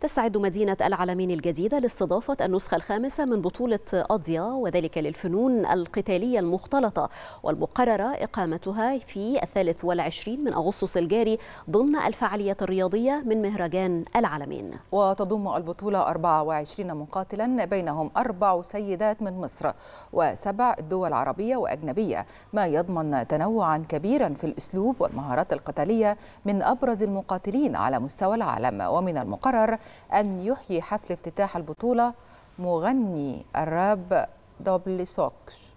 تستعد مدينة العلمين الجديدة لاستضافة النسخة الخامسة من بطولة أضيا، وذلك للفنون القتالية المختلطة، والمقررة إقامتها في 23 من أغسطس الجاري ضمن الفعاليات الرياضية من مهرجان العلمين. وتضم البطولة 24 مقاتلا بينهم 4 سيدات من مصر و7 دول عربية وأجنبية، ما يضمن تنوعا كبيرا في الأسلوب والمهارات القتالية من أبرز المقاتلين على مستوى العالم. ومن المقرر أن يحيي حفل افتتاح البطولة مغني الراب دبل سوكس.